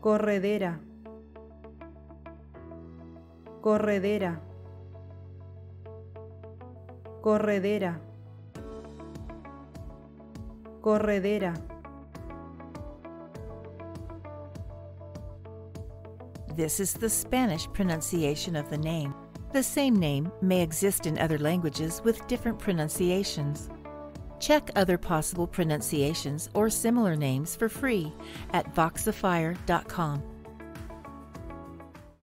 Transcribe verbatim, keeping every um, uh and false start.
corredera, corredera, corredera, corredera. This is the Spanish pronunciation of the name. The same name may exist in other languages with different pronunciations. Check other possible pronunciations or similar names for free at voxifier dot com.